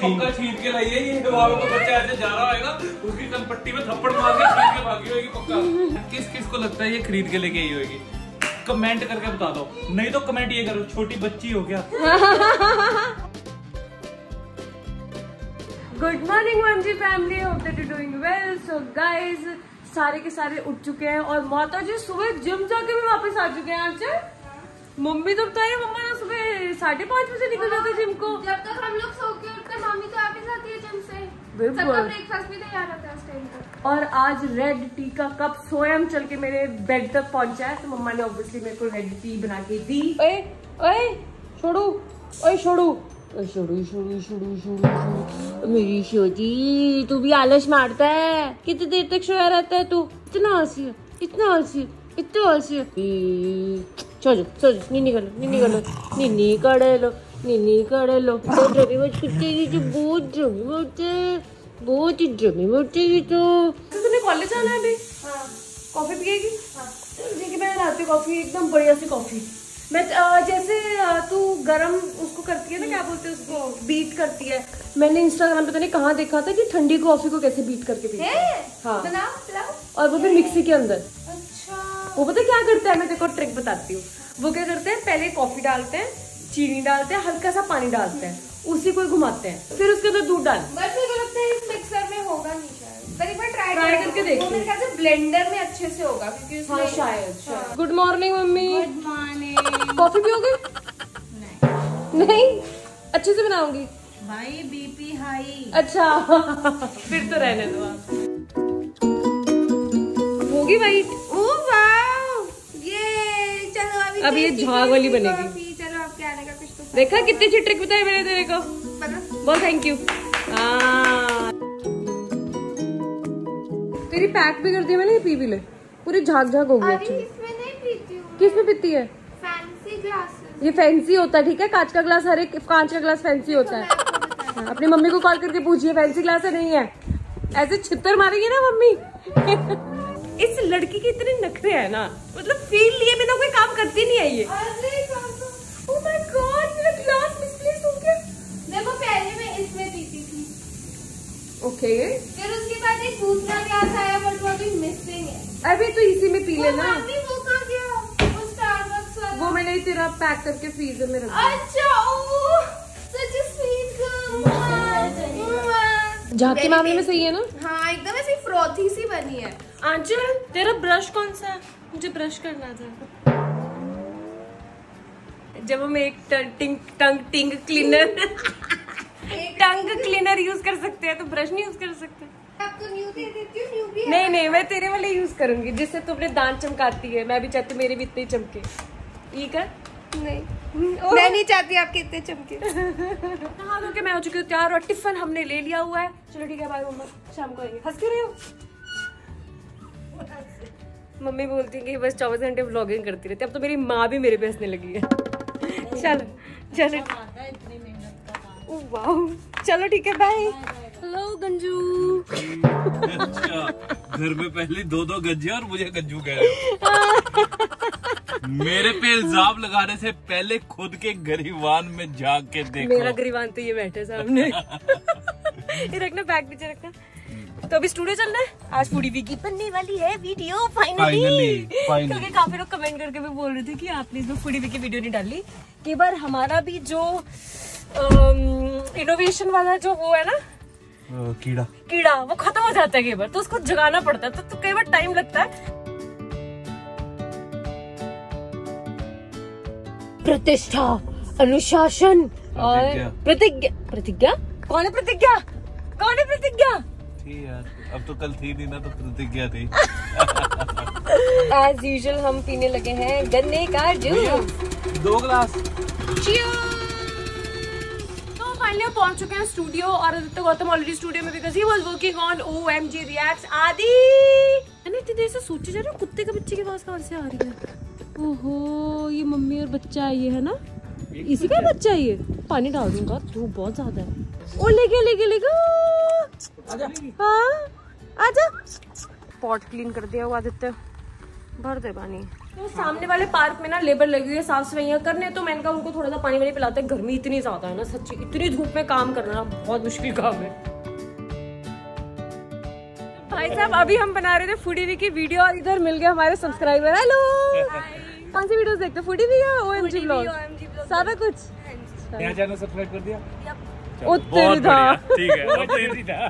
पक्का छीन के लाइए, ये बाबा का बच्चा ऐसे जा रहा होगा, उसकी कनपट्टी में थप्पड़ मार के छीन के भागी होगी पक्का। किस किस को लगता है ये खरीद के लेके आई होगी? कमेंट करके बता दो, नहीं तो कमेंट ये करो छोटी बच्ची हो क्या। Good morning Manji family, hope that you doing well. So guys, सारे के सारे उठ चुके हैं और माता जी सुबह जिम जाके भी वापस आ चुके हैं। आज मम्मी तो बताइए, मम्मा ना सुबह 5:30 बजे निकल जाते जिम को। जब तक हम लोग सो के उठते मम्मी तो वापस आती है जिम से। सबका ब्रेकफास्ट भी तैयार होता है उस टाइम पर। और आज रेड टी का कप स्वयं चल के मेरे बेड तक पहुंचा है, तो मम्मा ने ऑब्वियसली मेरे को रेड टी बना के दी। ओए ओए छोड़ू, ओए छोड़ू, छोड़ू छोड़ू छोड़ू छोड़ू, मेरी छोटी तू भी आलस मारता है। कितनी देर तक सोया रहता है तू? इतना आलसी है, इतना आलसी है, इतना आलसी है। सो नीनी कर लो, नीनी कर लो, नीनी कर लो, नीनी कर लो। ड्रमी मत कुत्तेगी तो, बहुत ड्रमी मत, बहुत ही ड्रमी मचेगी। तो तूने कॉलेज जाना है अभी? हाँ। कॉफी पिएगी? हाँ। ठीक है, मैं लाती हूँ कॉफी, एकदम बढ़िया सी कॉफी। मैं जैसे तू गरम उसको करती है ना, क्या बोलते हैं उसको, बीट करती है। मैंने इंस्टाग्राम पे पता नहीं कहाँ देखा था कि ठंडी कॉफी को कैसे बीट करके पीते हैं। हाँ, और वो भी मिक्सी के अंदर। अच्छा, वो पता क्या करता है, मैं तेरे को ट्रिक बताती हूँ। वो क्या करते हैं, पहले कॉफी डालते हैं, चीनी डालते हैं, हल्का सा पानी डालते हैं, उसी को घुमाते हैं, फिर उसके अंदर दूध डाल। बट मेरे को लगता है इस मिक्सर में होगा नहीं शायद। एक बार ट्राई करके देखो। मेरे ख्याल से ब्लेंडर में अच्छे से होगा क्योंकि उसमें हाँ, शायद। Good morning mummy. Good morning. Coffee पियोगे? नहीं, अच्छे से बनाऊंगी भाई, बीपी हाई। अच्छा फिर तो रहने दो आप। होगी वाइट? ओह वाओ, ये चलो अब ये झाग वाली बनेगी। चलो आपके आने का कुछ तो देखा कितनी अच्छी ट्रिक बताई मैंने तेरे को, बहुत थैंक यू। तेरी पैक भी कर दी मैंने, पी भी ले, पूरी झाग झाग हो गई। इसमें नहीं पीती हूँ। किस में पीती है? Fancy glasses. ये फैंसी होता है, ठीक है, कांच का ग्लास, हर एक कांच का ग्लास फैंसी होता है। हाँ, अपनी मम्मी को कॉल करके पूछिए फैंसी ग्लास है नहीं है, ऐसे छित्तर मारेगी ना मम्मी। इस लड़की के इतने नखरे है ना, मतलब फील लिए बिना कोई काम करती नहीं है ये। ओह माय गॉड, मेरा ग्लास मिसप्लेस हो गया। देखो पहले मैं इसमें पीती थी, ओके, फिर उसके बाद एक दूसरा ग्लास आया बट वो अभी मिसिंग है। अभी तो इसी में पी लेना। मम्मी वो कहाँ गया? वो स्टारबक्स वाला। वो मैंने तेरा पैक करके फ्रीजर में रख दिया। अच्छा, सच अ स्वीट गर्ल। झाग के मामले में सही है ना? हाँ, एकदम ऐसी फ्रॉथी सी बनी है। आंचल, तेरा ब्रश कौन सा है? मुझे ब्रश करना था। जब हम एक टंग क्लीनर यूज कर सकते हैं तो ब्रश नहीं यूज कर सकते? आपको न्यू दे देती हूँ, न्यू भी। नहीं, मैं तेरे वाले यूज करूंगी जिससे तू अपने दांत चमकाती है। मैं भी चाहती हूँ मेरे भी इतने चमके। ठीक है? नहीं, मैं नहीं चाहती आपके इतने चमके। हाँ, तो मैं हो चुकी हूँ तैयार और टिफिन हमने ले लिया हुआ है। चलो ठीक है, बाय मम्मा, शाम को आएंगे। हंस क्यों रहे हो? मम्मी बोलती है कि बस 24 घंटे व्लॉगिंग करती रहती है। अब तो मेरी माँ भी मेरे पे हंसने लगी है। चलो वाह, चलो ठीक है, बाय। हेलो गंजू। अच्छा, घर में पहले 2 गज्जे और मुझे गंजू कह रहे हो। मेरे पे इल्जाम लगाने से पहले खुद के गरीबान में जाग के देखो। मेरा गरीबान तो ये बैठे सामने। ये रखना, बैग पीछे रखना। तो अभी स्टूडियो चलना है। आज फूडी वीक की बनने वाली है वीडियो फाइनली। क्योंकि काफी लोग कमेंट करके भी बोल रहे थे कि आपने इसमें फूडी वीक की वीडियो नहीं डाली। कई बार हमारा भी जो इनोवेशन वाला जो वो है ना, कीड़ा वो खत्म हो जाता है कई बार, तो उसको जगाना पड़ता है, तो कई बार टाइम लगता है। प्रतिष्ठा, अनुशासन और प्रतिज्ञा। कौन है प्रतिज्ञा? थी यार, अब तो कल थी नहीं ना, तो प्रतिज्ञा थी। एज यूजुअल हम पीने लगे हैं गन्ने का जूस। 2 ग्लास। तो फाइनली हम पहुंच चुके हैं स्टूडियो, और आदित्य गौतम ऑलरेडी स्टूडियो में, because he was working on OMG reacts. Adi मैंने इतनी देर से सोची जा रहा हूँ कुत्ते के बच्चे की आवाज कहाँ से आ रही है। ओहो, ये मम्मी और बच्चा है ये, है ना? इसी का बच्चा है ये। पानी डाल दूंगा, धूप बहुत ज्यादा है। ओ लेके हाँ, आजा। पॉट क्लीन कर दिया हुआ आदित्य, भर दे पानी। तो सामने वाले पार्क में ना लेबर लगी हुई है साफ सफाइयाँ करने, तो मैंने कहा उनको थोड़ा सा पानी वानी पिलाते हैं। गर्मी इतनी ज्यादा है ना सच्ची, इतनी धूप में काम करना बहुत मुश्किल काम है। भाई साहब अभी हम बना रहे थे फूडी वी की वीडियो और इधर मिल गए हमारे सब्सक्राइबर। हेलो, कौन सी वीडियोस देखते हो? फूडी वी या OMG ब्लॉग? सारा कुछ। नया चैनल सब्सक्राइब कर दिया? ठीक है।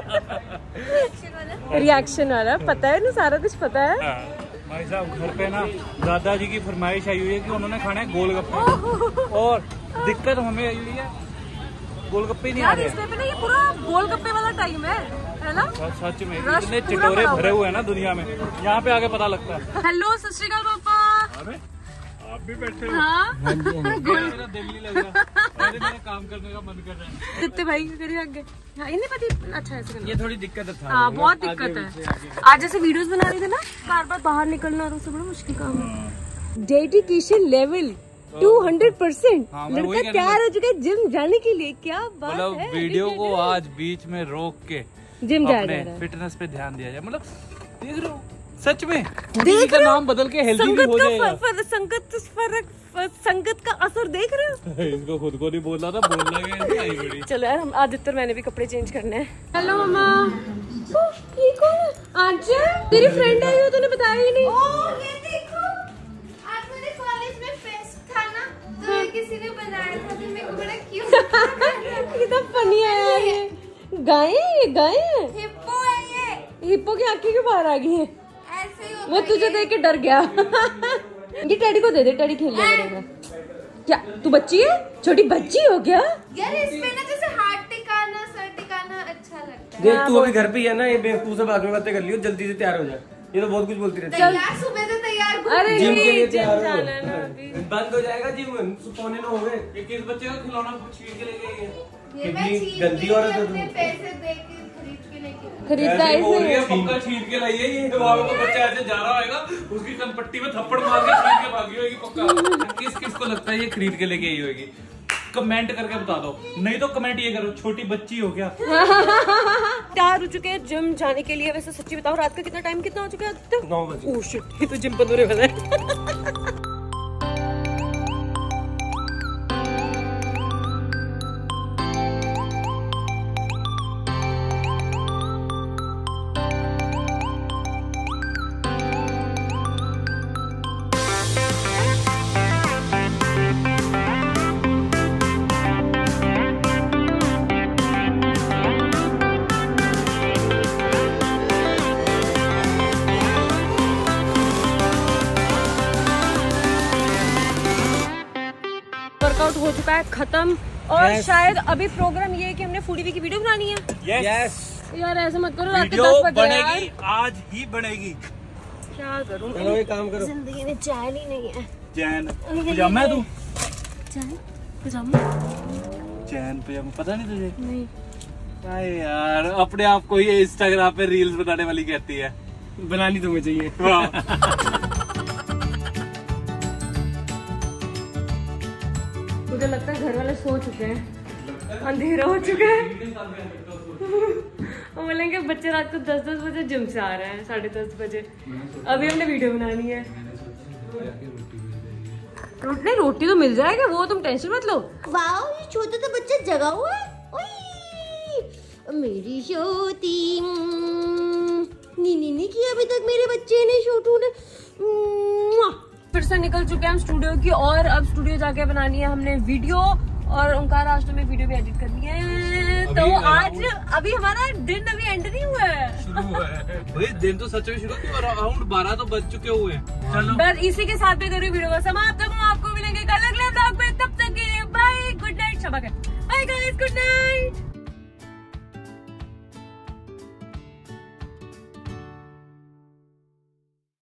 रिएक्शन वाला पता है ना, सारा कुछ पता है। भाई साहब घर पे ना दादाजी की फरमाइश आई हुई है कि उन्होंने खाना है गोलगप्पे, और दिक्कत हमें आई हुई है गोलगप्पे नहीं आ रहे। इस पे ना ये पूरा गोलगप्पे वाला टाइम है ना? सच में इतने चिटोरे भरे हुए हैं ना दुनिया में, यहाँ पे आके पता लगता है। हेलो सत श्री अकाल पापा। अरे आप भी बैठे हो? हाँ? मेरा दिल नहीं लग रहा, अरे मेरा काम करने का मन कर रहा है। दित्ते भाई करिए आगे। हाँ, इन्हें पता अच्छा है। ये थोड़ी दिक्कत है। हाँ बहुत दिक्कत है। आज जैसे वीडियोस बना रहे थे ना, बार बार बाहर निकलना तो बड़ा मुश्किल काम है। Dedication level 200%। लड़का तैयार हो चुका है जिम जाने के लिए। क्या बात है। मतलब वीडियो को आज बीच में रोक के जिम जा रहा है, फिटनेस पे ध्यान दिया जाए। मतलब देख रहे हो सच में देख का नाम बदल के हेल्दी भी हो जाएगा। संगत का असर देख रहे हो? इसको खुद को नहीं बोलना था, बोलना गया। चलो यार हम आदित्य मैंने भी कपड़े चेंज करने हैं। Hello mamma. ये कौन है? आंटी तेरी फ्रेंड आई हो, तूने बताया ही नहीं। ओह ये देखो, आज मेरे कॉलेज में फेस्ट था ना, तो ये किसी ने बनाया था, तो मेरे को बड़ा क्यूट कितना फनी है यार ये। गाय है, गाय है। हिप्पो है ये। हिप्पो की आंखें क्यों बाहर आ गई है? ऐसे ही होता वो तुझे देख के डर गया। ये टेडी को दे दे, टेडी खेल लेगा। क्या तू बच्ची है? छोटी बच्ची हो क्या? यार इसमें ना जैसे हाथ टिकाना सर टिकाना अच्छा लगता है। देख तू अभी घर पे ही है ना, ये बेवकूफ से बाद में बातें कर लियो, जल्दी से तैयार हो जा। ये तो बहुत कुछ बोलती रहती है। तैयार सुबह से तैयार। अरे जिम के लिए जिम तैयार जाना है ना हो। अभी। बंद हो जाएगा जिम, पौने 9 हो गए। ये किस बच्चे का खिलौना छीन के ले गई है? ये मैं कितनी छीन गंदी के औरत है अपने तू। पैसे दे के खरीद के लेके खरीदता ऐसे बोल रही है, ऐसे। पक्का छीन के लाई है ये। वहाँ पे बच्चा ऐसे जा रहा होगा, उसकी कनपट्टी में थप्पड़ मार के छीन के भागी होगी पक्का। किस किस को लगता है ये खरीद के लेके आई होगी? कमेंट करके बता दो, नहीं तो कमेंट ये करो छोटी बच्ची हो क्या। तैयार हो चुके हैं जिम जाने के लिए। वैसे सच्ची बताओ रात का कितना टाइम कितना हो चुका है? 9 बजे। ओह शिट, ये तो जिम बंद होने वाला है। वर्कआउट हो चुका है खत्म, और शायद अभी प्रोग्राम ये है कि हमने फूडी वी की वीडियो बनानी है। यस यार ऐसा मत करो, रात के वीडियो 10 बज रहे हैं बनेगी, यार। आज ही बनेगी। क्या करूं चलो ये काम करो। जिंदगी में चैन ही नहीं है। चैन पजामा है तू? चैन पजामा चैन पजामा पता नहीं तुझे? नहीं। अरे यार अपने आप को ये इंस्टाग्राम पे रील्स बनाने वाली कहती है। बनानी तुम्हें चाहिए। मुझे लगता है घर वाले सो चुके हैं, अंधेरा हो चुका है। वो बोलेंगे बच्चे रात को 10-10 बजे जिम से आ रहे हैं, 10:30 बजे। अभी हमने वीडियो बनानी है। नहीं रोटी तो मिल जाएगा, वो तुम टेंशन मत लो। वाओ ये छोटा तो बच्चा जगा हुआ है। मेरी छोटी नी नहीं की अभी तक मेरे बच्चे ने, छोटू ने। फिर से निकल चुके हैं हम स्टूडियो की, और अब स्टूडियो जाके बनानी है हमने वीडियो, और ओंकार आज तो में वीडियो भी एडिट करनी है। तो आज अभी हमारा दिन अभी एंड नहीं हुआ है, शुरू हुआ है भाई। दिन तो सच में शुरू हुआ, अराउंड 12 तो बज चुके हुए हैं। चलो बस इसी के साथ में करूँ वीडियो का समाप्त। तक आपको मिलेंगे कल अगले ब्लॉग में, तब तक के लिए bye, good night. Shaba bye guys, good night.